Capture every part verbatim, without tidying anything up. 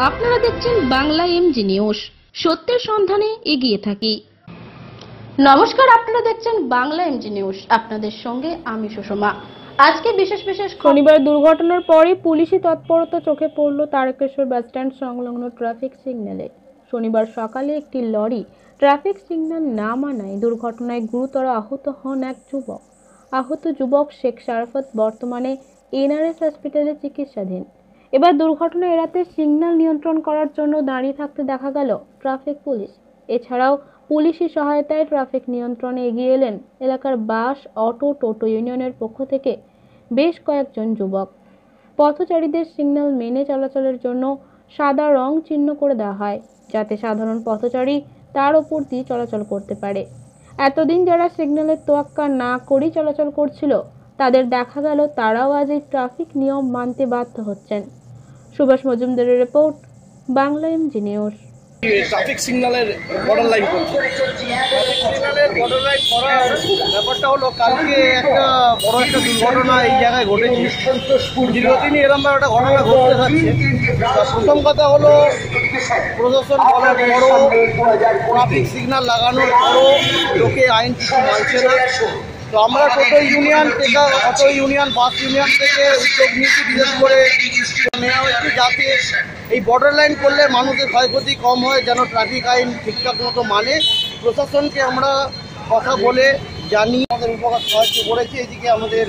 আপনারা দেখছেন Bangla M G news, সত্যের সন্ধানে এগিয়ে থাকি। নমস্কার, আপনারা দেখছেন বাংলা এমজি নিউজ, আপনাদের সঙ্গে আমি সুষমা। আজকে বিশেষ বিশেষ শনিবার দুর্ঘটনার পরে পুলিশি তৎপরতা চোখে পড়ল তারকেশ্বর বাসস্ট্যান্ড সংলগ্ন ট্রাফিক সিগন্যালে। শনিবার সকালে একটি লরি ট্রাফিক সিগন্যাল না মানায় দুর্ঘটনায় গুরুতর আহত হন এক যুবক। আহত যুবক শেখ শারাফত বর্তমানে এনআরএস হসপিটালে চিকিৎসাধীন। এবার দুর্ঘটনা এড়াতে সিগন্যাল নিয়ন্ত্রণ করার জন্য দাঁড়িয়ে থাকতে দেখা গেল ট্রাফিক পুলিশ। এছাড়াও পুলিশি সহায়তায় ট্রাফিক নিয়ন্ত্রণে এগিয়ে এলেন এলাকার বাস, অটো, টোটো ইউনিয়নের পক্ষ থেকে বেশ কয়েকজন যুবক। পথচারীদের সিগন্যাল মেনে চলাচলের জন্য সাদা রং চিহ্ন করে দেওয়া হয়, যাতে সাধারণ পথচারী তার ওপর দিয়ে চলাচল করতে পারে। এতদিন যারা সিগন্যালের তোয়াক্কা না করেই চলাচল করছিল, তাদের দেখা গেল তারাও আজ এই ট্রাফিক নিয়ম মানতে বাধ্য হচ্ছেন। সুভাষ মজুমদারের report, Bangla M G news. Traffic সিগন্যালের বর্ডার লাইন করছে। ট্রাফিক সিগন্যালের বর্ডার লাইন করার ব্যাপারটা হলো, কালকে একটা বড় একটা দুর্ঘটনা এই জায়গায় ঘটেছে। দীর্ঘদিনই এরকম একটা ঘটনা ঘটতে থাকছে। প্রথম কথা হলো, প্রশাসন বলার পরও, ট্রাফিক সিগন্যাল লাগানোর পরও লোকে আইন কিছু মানছে না। তো আমরা টোটো ইউনিয়ন থেকে, অটো ইউনিয়ন, বাস ইউনিয়ন থেকে উদ্যোগ নিয়েছি, বিশেষ করে নেওয়া হয়েছে যাতে এই বর্ডার লাইন করলে মানুষের ক্ষয়ক্ষতি কম হয়, যেন ট্রাফিক আইন ঠিকঠাক মতো মানে। প্রশাসনকে আমরা কথা বলে জানি, আমাদের উপকার সাহায্য করেছে। এদিকে আমাদের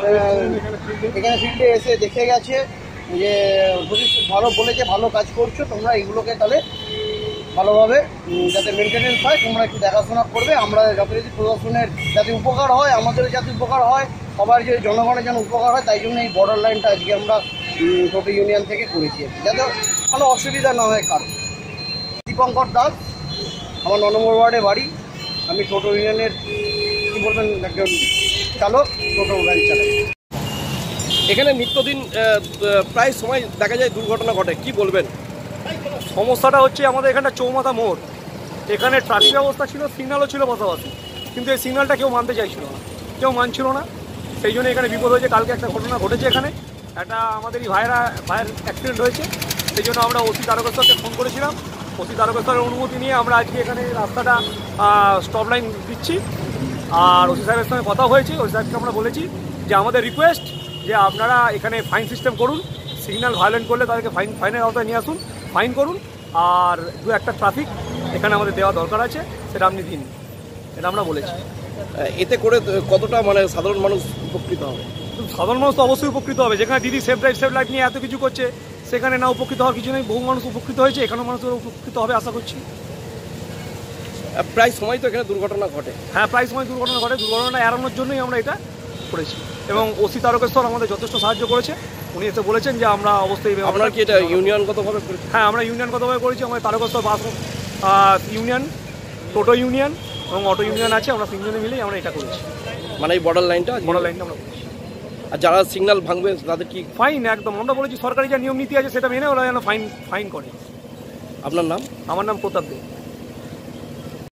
এখানে ফিল্ডে এসে দেখে গেছে যে ভালো বলেছে, ভালো কাজ করছো তোমরা, এইগুলোকে তাহলে ভালোভাবে যাতে মেনটেনেন্স হয় তোমরা একটু দেখাশোনা করবে। আমরা যথারীতি প্রশাসনের যাতে উপকার হয়, আমাদের যাতে উপকার হয়, সবার যে জনগণের যেন উপকার হয়, তাই জন্য এই বর্ডার লাইনটা আজকে আমরা টোটো ইউনিয়ন থেকে করেছি, যাতে কোনো অসুবিধা না হয় কারণ। দীপঙ্কর দাস, আমার ন নম্বর ওয়ার্ডে বাড়ি। আমি টোটো ইউনিয়নের কী বলবেন একজন চালক, টোটো গাড়ি চালাই। এখানে নিত্যদিন প্রায় সময় দেখা যায় দুর্ঘটনা ঘটে, কি বলবেন? সমস্যাটা হচ্ছে আমাদের এখানটা চৌমাথা মোড়, এখানে ট্রাফিক ব্যবস্থা ছিল, সিগন্যালও ছিল পাশাপাশি, কিন্তু এই সিগন্যালটা কেউ মানতে চাইছিল না, কেউ মানছিল না। সেই জন্য এখানে বিপদ হয়েছে। কালকে একটা ঘটনা ঘটেছে, এখানে একটা আমাদেরই ভাইয়েরা ভাইয়ের অ্যাক্সিডেন্ট হয়েছে। সেই জন্য আমরা ওসি তারকেশ্বরকে ফোন করেছিলাম। ওসি তারকেশ্বরের অনুমতি নিয়ে আমরা আজকে এখানে রাস্তাটা স্টপ লাইন দিচ্ছি। আর ওসি সাহেবের সঙ্গে কথা হয়েছে। ওসি সাহেবকে আমরা বলেছি যে আমাদের রিকোয়েস্ট যে আপনারা এখানে ফাইন সিস্টেম করুন, সিগন্যাল ভায়োলেন্ট করলে তাদেরকে ফাইন ফাইনের আওতায় নিয়ে আসুন, ফাইন করুন। আর দু একটা ট্রাফিক এখানে আমাদের দেওয়া দরকার আছে, সেটা আপনি দিন, এটা আমরা বলেছি। এতে করে কতটা মানে সাধারণ মানুষ উপকৃত হবে? সাধারণ মানুষ তো অবশ্যই উপকৃত হবে। যেখানে দিদি সেফ ড্রাইভ সেফ লাইফ নিয়ে এত কিছু করছে, সেখানে না উপকৃত হওয়ার কিছু নেই। বহু মানুষ উপকৃত হয়েছে, এখানেও মানুষ উপকৃত হবে আশা করছি। প্রায় সময় তো এখানে দুর্ঘটনা ঘটে। হ্যাঁ, প্রায় সময় দুর্ঘটনা ঘটে। দুর্ঘটনা এড়ানোর জন্যই আমরা এটা করেছি, এবং ওসি তারকেশ্বর আমাদের যথেষ্ট সাহায্য করেছে। উনি এসে বলেছেন যে আমরা অবশ্যই। আপনারা কি এটা ইউনিয়নগতভাবে করেছি? হ্যাঁ, আমরা ইউনিয়নগতভাবে করেছি। আমাদের তারকেশ্বর বাস ইউনিয়ন, টোটো ইউনিয়ন এবং অটো ইউনিয়ন আছে, আমরা তিনজনে মিলেই আমরা এটা করেছি। মানে এই বর্ডার লাইনটা বর্ডার লাইনটা আমরা করেছি। আর যারা সিগন্যাল ভাঙবে তাদের কি ফাইন? একদম, আমরা বলেছি সরকারি যা নিয়ম নীতি আছে সেটা মেনে ওরা যেন ফাইন ফাইন করে। আপনার নাম? আমার নাম প্রতাপ দে।